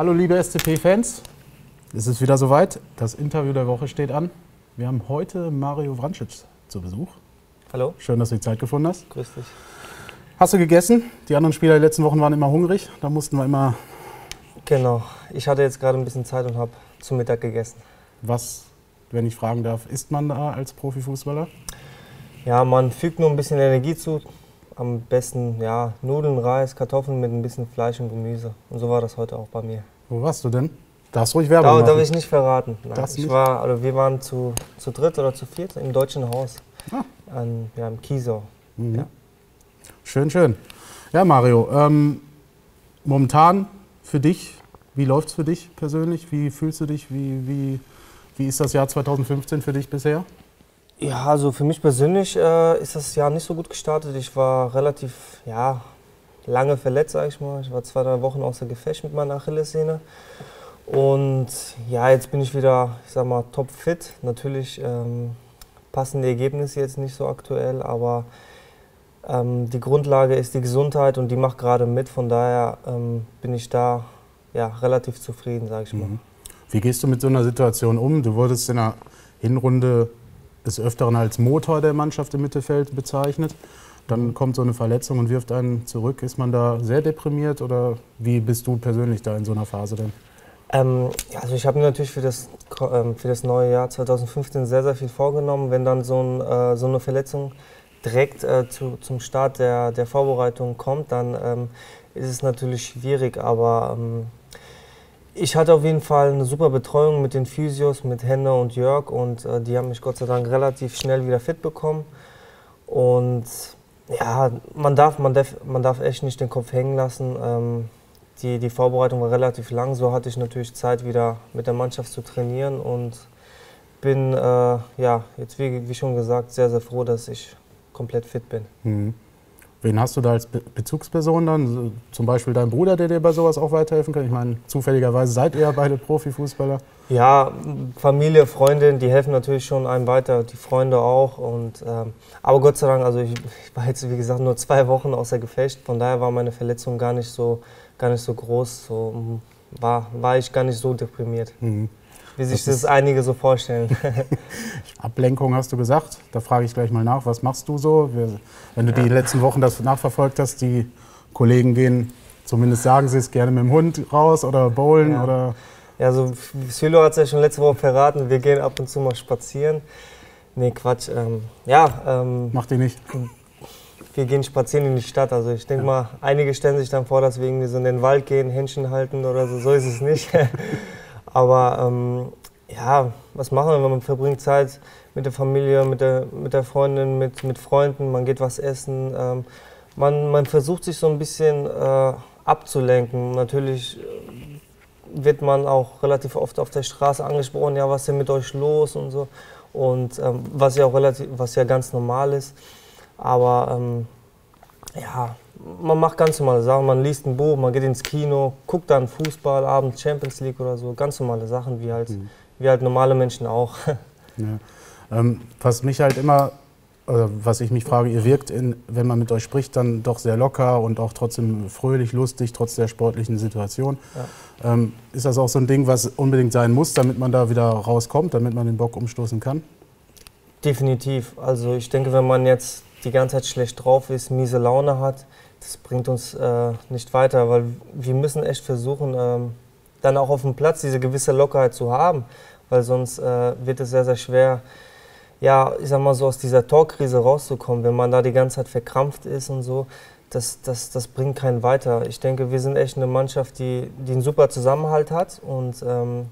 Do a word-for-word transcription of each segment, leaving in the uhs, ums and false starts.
Hallo liebe S C P-Fans, es ist wieder soweit, das Interview der Woche steht an. Wir haben heute Mario Vrancic zu Besuch. Hallo. Schön, dass du die Zeit gefunden hast. Grüß dich. Hast du gegessen? Die anderen Spieler der letzten Wochen waren immer hungrig, da mussten wir immer... Genau, ich hatte jetzt gerade ein bisschen Zeit und habe zum Mittag gegessen. Was, wenn ich fragen darf, isst man da als Profifußballer? Ja, man fügt nur ein bisschen Energie zu. Am besten ja, Nudeln, Reis, Kartoffeln mit ein bisschen Fleisch und Gemüse. Und so war das heute auch bei mir. Wo warst du denn? Darfst ruhig Werbung Da machen. darf ich nicht verraten. Nein, Das ich nicht? war, also wir waren zu, zu dritt oder zu viert im Deutschen Haus. Ah. An, ja, im Kiesau. Mhm. Ja. Schön, schön. Ja, Mario, ähm, momentan für dich, wie läuft es für dich persönlich? Wie fühlst du dich? Wie, wie, wie ist das Jahr zweitausendfünfzehn für dich bisher? Ja, also für mich persönlich äh, ist das Jahr nicht so gut gestartet. Ich war relativ ja, lange verletzt, sag ich mal. Ich war zwei, drei Wochen außer Gefecht mit meiner Achillessehne. Und ja, jetzt bin ich wieder, ich sag mal, topfit. Natürlich ähm, passen die Ergebnisse jetzt nicht so aktuell, aber ähm, die Grundlage ist die Gesundheit und die macht gerade mit. Von daher ähm, bin ich da ja, relativ zufrieden, sag ich mal. Mhm. Wie gehst du mit so einer Situation um? Du wurdest in der Hinrunde des Öfteren als Motor der Mannschaft im Mittelfeld bezeichnet. Dann kommt so eine Verletzung und wirft einen zurück. Ist man da sehr deprimiert oder wie bist du persönlich da in so einer Phase denn? Ähm, ja, also ich habe mir natürlich für das, ähm, für das neue Jahr zweitausendfünfzehn sehr, sehr viel vorgenommen. Wenn dann so, ein, äh, so eine Verletzung direkt äh, zu, zum Start der, der Vorbereitung kommt, dann ähm, ist es natürlich schwierig. Aber ähm, ich hatte auf jeden Fall eine super Betreuung mit den Physios, mit Henne und Jörg. Und äh, die haben mich Gott sei Dank relativ schnell wieder fit bekommen. Und ja, man darf, man darf, man darf echt nicht den Kopf hängen lassen. Ähm, Die, die Vorbereitung war relativ lang, so hatte ich natürlich Zeit, wieder mit der Mannschaft zu trainieren und bin, äh, ja, jetzt wie, wie schon gesagt, sehr, sehr froh, dass ich komplett fit bin. Mhm. Wen hast du da als Be Bezugsperson dann? So, zum Beispiel dein Bruder, der dir bei sowas auch weiterhelfen kann? Ich meine, zufälligerweise seid ihr ja beide Profifußballer. Ja, Familie, Freundin, die helfen natürlich schon einem weiter, die Freunde auch. Und, ähm, aber Gott sei Dank, also ich, ich war jetzt, wie gesagt, nur zwei Wochen außer Gefecht, von daher war meine Verletzung gar nicht so, gar nicht so groß, so, war, war ich gar nicht so deprimiert, Mhm. wie sich das das einige so vorstellen. Ablenkung hast du gesagt, da frage ich gleich mal nach, was machst du so? Wenn du die letzten Wochen das nachverfolgt hast, die Kollegen gehen, zumindest sagen sie es, gerne mit dem Hund raus oder bowlen Ja. oder... Ja, so Sylo hat es ja schon letzte Woche verraten, wir gehen ab und zu mal spazieren. Nee, Quatsch, ähm, ja, ähm, Macht die nicht? wir gehen spazieren in die Stadt. Also ich denke Ja. mal, einige stellen sich dann vor, dass wir irgendwie so in den Wald gehen, Händchen halten oder so, so ist es nicht. Aber ähm, ja, was machen wir? Man verbringt Zeit mit der Familie, mit der, mit der Freundin, mit, mit Freunden, man geht was essen. Ähm, man, man versucht sich so ein bisschen äh, abzulenken. Natürlich wird man auch relativ oft auf der Straße angesprochen, ja, was ist denn mit euch los und so. Und ähm, was ja auch relativ, was ja ganz normal ist. Aber ähm, ja, man macht ganz normale Sachen. Man liest ein Buch, man geht ins Kino, guckt dann Fußball, abends Champions League oder so. Ganz normale Sachen, wie halt, Mhm. wie halt normale Menschen auch. Ja. Ähm, was mich halt immer, äh, was ich mich frage, ihr wirkt, in, wenn man mit euch spricht, dann doch sehr locker und auch trotzdem fröhlich, lustig, trotz der sportlichen Situation. Ja. Ähm, ist das auch so ein Ding, was unbedingt sein muss, damit man da wieder rauskommt, damit man den Bock umstoßen kann? Definitiv. Also ich denke, wenn man jetzt die ganze Zeit schlecht drauf ist, miese Laune hat, das bringt uns äh, nicht weiter, weil wir müssen echt versuchen, ähm, dann auch auf dem Platz diese gewisse Lockerheit zu haben, weil sonst äh, wird es sehr, sehr schwer, ja, ich sag mal so, aus dieser Torkrise rauszukommen, wenn man da die ganze Zeit verkrampft ist und so. Das, das, das bringt keinen weiter. Ich denke, wir sind echt eine Mannschaft, die, die einen super Zusammenhalt hat und ähm,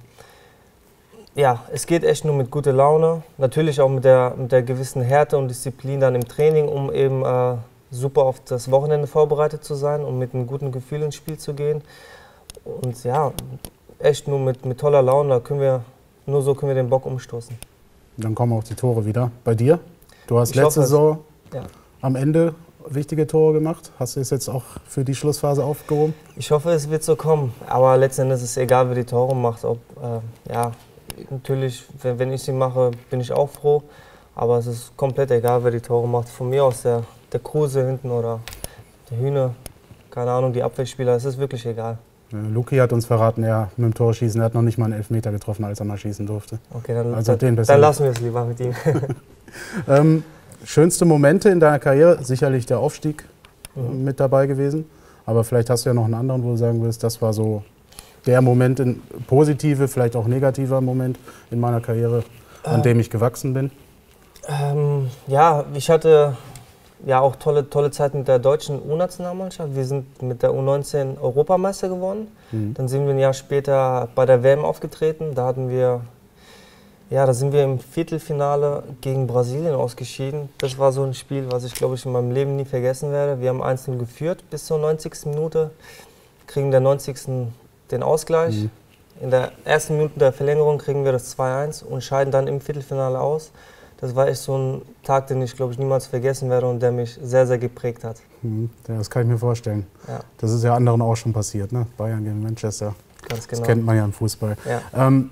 ja, es geht echt nur mit guter Laune, natürlich auch mit der, mit der gewissen Härte und Disziplin dann im Training, um eben äh, super auf das Wochenende vorbereitet zu sein und mit einem guten Gefühl ins Spiel zu gehen. Und ja, echt nur mit, mit toller Laune, da können wir, nur so können wir den Bock umstoßen. Dann kommen auch die Tore wieder. Bei dir? Du hast Ich letzte hoffe es. Saison Ja. am Ende wichtige Tore gemacht. Hast du es jetzt auch für die Schlussphase aufgehoben? Ich hoffe, es wird so kommen, aber letzten Endes ist es egal, wer die Tore macht. Ob, äh, ja, natürlich, wenn, wenn ich sie mache, bin ich auch froh, aber es ist komplett egal, wer die Tore macht. Von mir aus der, der Kruse hinten oder der Hühner, keine Ahnung, die Abwehrspieler, es ist wirklich egal. Luki hat uns verraten, er mit dem Torschießen, er hat noch nicht mal einen Elfmeter getroffen, als er mal schießen durfte. Okay, dann, also dann, den dann lassen wir es lieber mit ihm. ähm, schönste Momente in deiner Karriere, sicherlich der Aufstieg mhm. mit dabei gewesen. Aber vielleicht hast du ja noch einen anderen, wo du sagen willst, das war so der Moment, ein positive, vielleicht auch negativer Moment in meiner Karriere, an dem ich gewachsen bin. Ähm, ja, ich hatte ja auch tolle, tolle Zeit mit der deutschen U-Nationalmannschaft. Wir sind mit der U neunzehn Europameister geworden. Mhm. Dann sind wir ein Jahr später bei der W M aufgetreten. Da hatten wir, ja, da sind wir im Viertelfinale gegen Brasilien ausgeschieden. Das war so ein Spiel, was ich, glaube ich, in meinem Leben nie vergessen werde. Wir haben eins null geführt bis zur neunzigsten Minute, kriegen in der neunzigsten den Ausgleich. Mhm. In der ersten Minute der Verlängerung kriegen wir das zwei eins und scheiden dann im Viertelfinale aus. Das war echt so ein Tag, den ich, glaube ich, niemals vergessen werde und der mich sehr, sehr geprägt hat. Mhm. Ja, das kann ich mir vorstellen. Ja. Das ist ja anderen auch schon passiert, ne? Bayern gegen Manchester. Ganz genau. Das kennt man ja im Fußball. Ja. Ähm,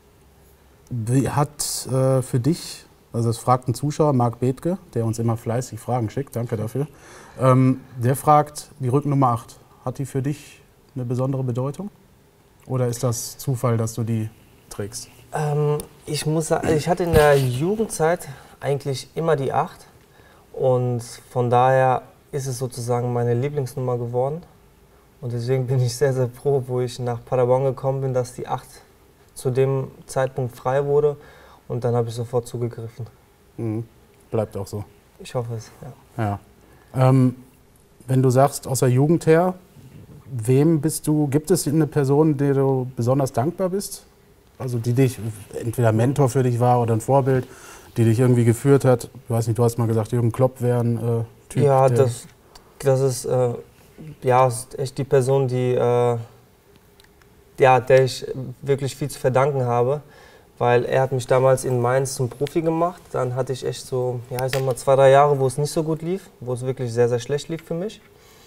wie hat äh, für dich, also das fragt ein Zuschauer, Marc Bethke, der uns immer fleißig Fragen schickt, danke dafür, ähm, der fragt, die Rückennummer acht, hat die für dich eine besondere Bedeutung? Oder ist das Zufall, dass du die trägst? Ähm, ich muss sagen, ich hatte in der Jugendzeit eigentlich immer die acht und von daher ist es sozusagen meine Lieblingsnummer geworden. Und deswegen bin ich sehr, sehr froh, wo ich nach Paderborn gekommen bin, dass die acht zu dem Zeitpunkt frei wurde und dann habe ich sofort zugegriffen. Mhm. Bleibt auch so. Ich hoffe es, ja. Ja. Ähm, wenn du sagst, aus der Jugend her, wem bist du, gibt es eine Person, der du besonders dankbar bist? Also die dich, entweder Mentor für dich war oder ein Vorbild, die dich irgendwie geführt hat? Ich weiß nicht, du hast mal gesagt, Jürgen Klopp wäre ein äh, Typ. Ja, das, das ist, äh, ja, ist echt die Person, die, äh, ja, der ich wirklich viel zu verdanken habe. Weil er hat mich damals in Mainz zum Profi gemacht. Dann hatte ich echt so, ja, ich sag mal, zwei, drei Jahre, wo es nicht so gut lief, wo es wirklich sehr, sehr schlecht lief für mich.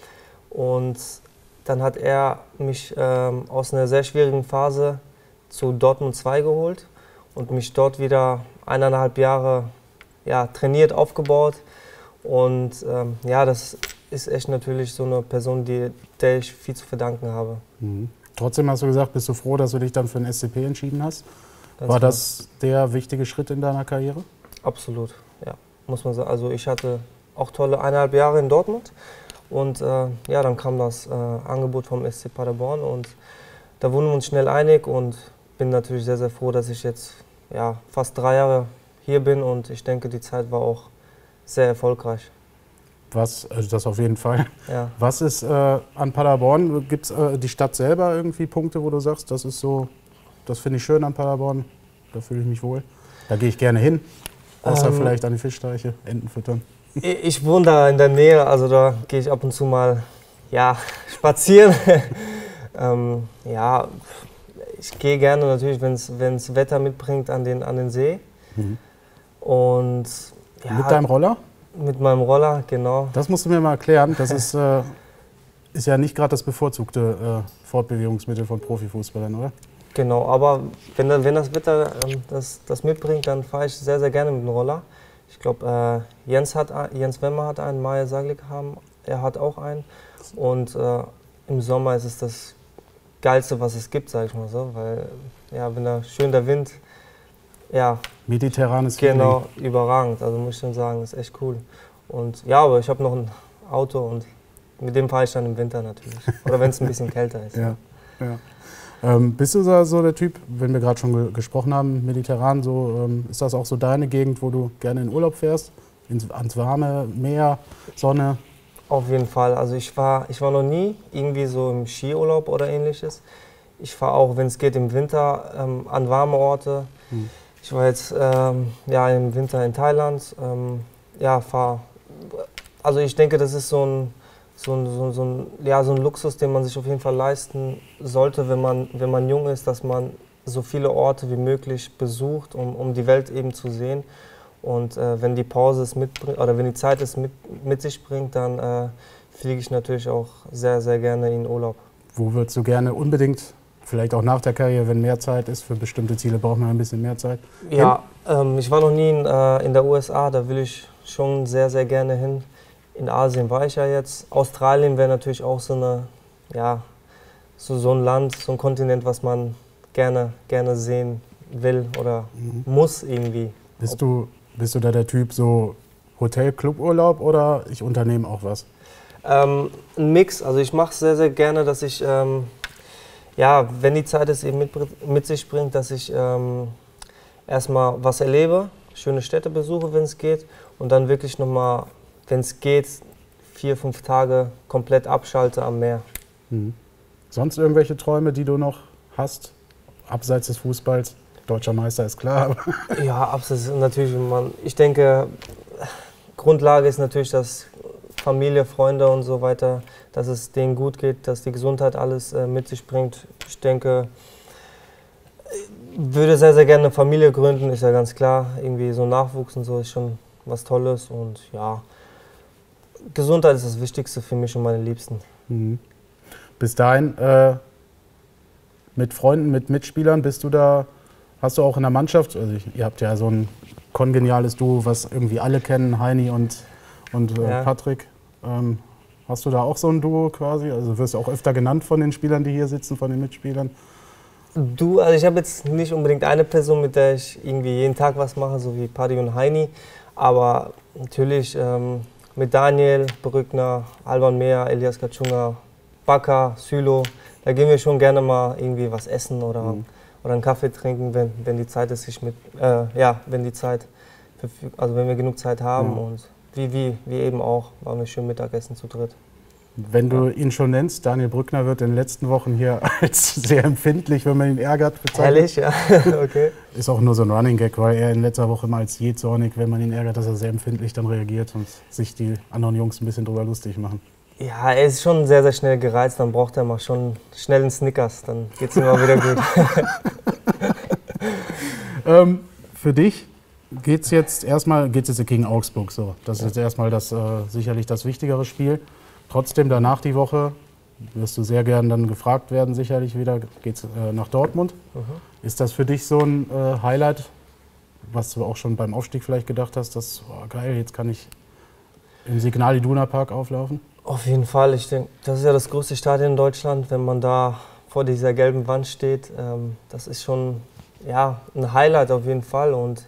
Und dann hat er mich ähm, aus einer sehr schwierigen Phase zu Dortmund zwei geholt und mich dort wieder eineinhalb Jahre ja, trainiert, aufgebaut. Und ähm, ja, das ist echt natürlich so eine Person, die, der ich viel zu verdanken habe. Mhm. Trotzdem hast du gesagt, bist du froh, dass du dich dann für den S C P entschieden hast? Ganz War klar. das der wichtige Schritt in deiner Karriere? Absolut, ja, muss man sagen. Also ich hatte auch tolle eineinhalb Jahre in Dortmund. Und äh, ja, dann kam das äh, Angebot vom S C Paderborn und da wurden wir uns schnell einig und bin natürlich sehr, sehr froh, dass ich jetzt ja, fast drei Jahre hier bin und ich denke, die Zeit war auch sehr erfolgreich. Was, also das auf jeden Fall. Ja. Was ist äh, an Paderborn, gibt es äh, die Stadt selber irgendwie Punkte, wo du sagst, das ist so, das finde ich schön an Paderborn, da fühle ich mich wohl, da gehe ich gerne hin, außer ähm, vielleicht an die Fischteiche, Enten füttern. Ich wohne da in der Nähe, also da gehe ich ab und zu mal ja, spazieren. ähm, ja, ich gehe gerne natürlich, wenn es Wetter mitbringt, an den, an den See. Mhm. Und, ja, mit deinem Roller? Mit meinem Roller, genau. Das musst du mir mal erklären. Das ist, äh, ist ja nicht gerade das bevorzugte äh, Fortbewegungsmittel von Profifußballern, oder? Genau, aber wenn, wenn das Wetter ähm, das, das mitbringt, dann fahre ich sehr, sehr gerne mit dem Roller. Ich glaube, äh, Jens, hat, Jens Wemmer hat einen, Maja Saglik haben, er hat auch einen. Und äh, im Sommer ist es das Geilste, was es gibt, sage ich mal so. Weil, ja, wenn da schön der Wind, ja. Mediterranes Genau, Feeling. Überragend. Also muss ich schon sagen, ist echt cool. Und ja, aber ich habe noch ein Auto und mit dem fahre ich dann im Winter natürlich. Oder wenn es ein bisschen kälter ist. Ja, ja. Ähm, bist du so, so der Typ, wenn wir gerade schon ge gesprochen haben, mediterran, so, ähm, ist das auch so deine Gegend, wo du gerne in Urlaub fährst? Ins, ans warme Meer, Sonne? Auf jeden Fall. Also ich war, ich war noch nie irgendwie so im Skiurlaub oder ähnliches. Ich fahre auch, wenn es geht, im Winter ähm, an warme Orte. Hm. Ich war jetzt ähm, ja, im Winter in Thailand. Ähm, ja, fahr. Also ich denke, das ist so ein So ein, so, so, ein, ja, so ein Luxus, den man sich auf jeden Fall leisten sollte, wenn man, wenn man jung ist, dass man so viele Orte wie möglich besucht, um, um die Welt eben zu sehen. Und äh, wenn die Pause es mitbringt, oder wenn die Zeit es mit, mit sich bringt, dann äh, fliege ich natürlich auch sehr, sehr gerne in Urlaub. Wo würdest du gerne unbedingt, vielleicht auch nach der Karriere, wenn mehr Zeit ist, für bestimmte Ziele braucht man ein bisschen mehr Zeit? Ja, ähm, ich war noch nie in, äh, in der U S A, da will ich schon sehr, sehr gerne hin. In Asien war ich ja jetzt. Australien wäre natürlich auch so eine, ja, so, so ein Land, so ein Kontinent, was man gerne, gerne sehen will oder mhm. muss irgendwie. Bist du, bist du da der Typ so Hotel-Club-Urlaub oder ich unternehme auch was? Ähm, ein Mix. Also ich mache es sehr, sehr gerne, dass ich, ähm, ja, wenn die Zeit es eben mit, mit sich bringt, dass ich ähm, erstmal was erlebe, schöne Städte besuche, wenn es geht, und dann wirklich nochmal, wenn es geht, vier, fünf Tage komplett abschalte am Meer. Mhm. Sonst irgendwelche Träume, die du noch hast, abseits des Fußballs? Deutscher Meister ist klar. Ja, abseits natürlich. Man, ich denke, Grundlage ist natürlich, dass Familie, Freunde und so weiter, dass es denen gut geht, dass die Gesundheit alles äh, mit sich bringt. Ich denke, ich würde sehr, sehr gerne eine Familie gründen, ist ja ganz klar. Irgendwie so Nachwuchs und so ist schon was Tolles. Und ja, Gesundheit ist das Wichtigste für mich und meine Liebsten. Mhm. Bis dahin, äh, mit Freunden, mit Mitspielern, bist du da, hast du auch in der Mannschaft, also ich, ihr habt ja so ein kongeniales Duo, was irgendwie alle kennen, Heini und, und äh, Ja. Patrick. Ähm, hast du da auch so ein Duo quasi? Also wirst du auch öfter genannt von den Spielern, die hier sitzen, von den Mitspielern? Du, also ich habe jetzt nicht unbedingt eine Person, mit der ich irgendwie jeden Tag was mache, so wie Paddy und Heini, aber natürlich ähm, mit Daniel Brückner, Alban Mehr, Elias Kachunga, Baka, Sülo, da gehen wir schon gerne mal irgendwie was essen oder, mhm. oder einen Kaffee trinken, wenn, wenn die Zeit es sich mit, äh, ja, wenn die Zeit, also wenn wir genug Zeit haben, mhm. und wie, wie, wie eben auch, waren wir schön Mittagessen zu dritt. Wenn du ihn schon nennst, Daniel Brückner wird in den letzten Wochen hier als sehr empfindlich, wenn man ihn ärgert, bezeichnet. Ehrlich, ja, okay. Ist auch nur so ein Running Gag, weil er in letzter Woche mal als jähzornig, wenn man ihn ärgert, dass er sehr empfindlich dann reagiert und sich die anderen Jungs ein bisschen drüber lustig machen. Ja, er ist schon sehr, sehr schnell gereizt, dann braucht er mal schon schnell einen Snickers, dann geht's ihm mal wieder gut. ähm, für dich geht's jetzt erstmal geht's jetzt gegen Augsburg so. Das ist jetzt erstmal das, äh, sicherlich das wichtigere Spiel. Trotzdem danach die Woche wirst du sehr gern dann gefragt werden, sicherlich wieder, geht's äh, nach Dortmund. Mhm. Ist das für dich so ein äh, Highlight, was du auch schon beim Aufstieg vielleicht gedacht hast, dass, oh, geil, jetzt kann ich im Signal Iduna Park auflaufen? Auf jeden Fall, ich denke, das ist ja das größte Stadion in Deutschland, wenn man da vor dieser gelben Wand steht, ähm, das ist schon, ja, ein Highlight auf jeden Fall, und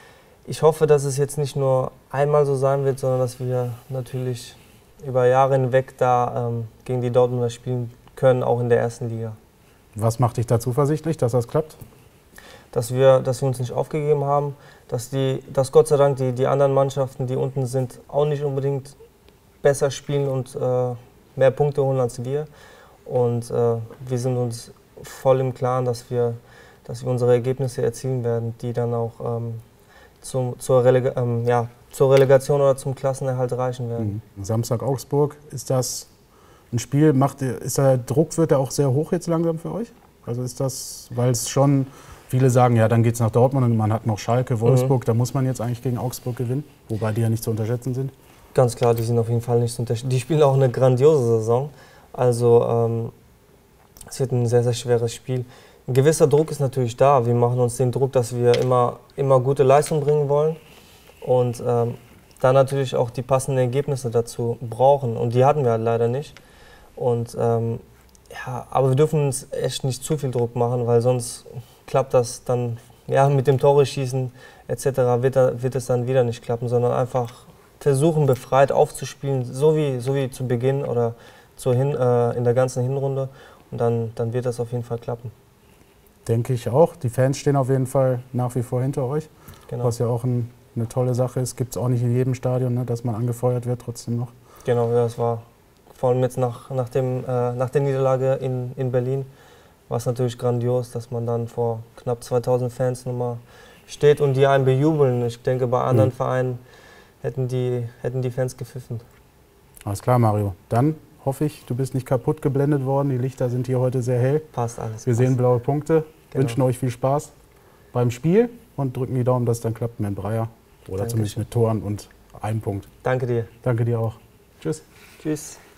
ich hoffe, dass es jetzt nicht nur einmal so sein wird, sondern dass wir natürlich über Jahre hinweg da ähm, gegen die Dortmunder spielen können, auch in der ersten Liga. Was macht dich da zuversichtlich, dass das klappt? Dass wir, dass wir uns nicht aufgegeben haben, dass, die, dass Gott sei Dank die, die anderen Mannschaften, die unten sind, auch nicht unbedingt besser spielen und äh, mehr Punkte holen als wir. Und äh, wir sind uns voll im Klaren, dass wir, dass wir unsere Ergebnisse erzielen werden, die dann auch ähm, zum, zur, Relega ähm, ja, zur Relegation oder zum Klassenerhalt reichen werden. Samstag Augsburg, ist das ein Spiel, macht, ist der Druck, wird der auch sehr hoch jetzt langsam für euch? Also ist das, weil es schon, viele sagen, ja, dann geht es nach Dortmund und man hat noch Schalke, Wolfsburg, mhm. da muss man jetzt eigentlich gegen Augsburg gewinnen, wobei die ja nicht zu unterschätzen sind. Ganz klar, die sind auf jeden Fall nicht zu unterschätzen. Die spielen auch eine grandiose Saison, also ähm, es wird ein sehr, sehr schweres Spiel. Ein gewisser Druck ist natürlich da, wir machen uns den Druck, dass wir immer, immer gute Leistung bringen wollen. Und ähm, dann natürlich auch die passenden Ergebnisse dazu brauchen. Und die hatten wir halt leider nicht. Und, ähm, ja, aber wir dürfen uns echt nicht zu viel Druck machen, weil sonst klappt das dann, ja, mit dem Tore schießen et cetera wird, wird es dann wieder nicht klappen, sondern einfach versuchen, befreit aufzuspielen, so wie, so wie zu Beginn oder zur Hin, äh, in der ganzen Hinrunde. Und dann, dann wird das auf jeden Fall klappen. Denke ich auch. Die Fans stehen auf jeden Fall nach wie vor hinter euch, genau. Was ja auch ein eine tolle Sache ist. Gibt es auch nicht in jedem Stadion, ne, dass man angefeuert wird trotzdem noch. Genau, ja, das war vor allem jetzt nach, nach, dem, äh, nach der Niederlage in, in Berlin, war es natürlich grandios, dass man dann vor knapp zweitausend Fans nochmal steht und die einen bejubeln. Ich denke, bei anderen mhm. Vereinen hätten die, hätten die Fans gepfiffen. Alles klar, Mario. Dann hoffe ich, du bist nicht kaputt geblendet worden. Die Lichter sind hier heute sehr hell. Passt alles. Wir passt. Sehen blaue Punkte. Genau. Wünschen euch viel Spaß beim Spiel und drücken die Daumen, dass es dann klappt mit dem Breyer. Oder Dankeschön. Zumindest mit Toren und einem Punkt. Danke dir. Danke dir auch. Tschüss. Tschüss.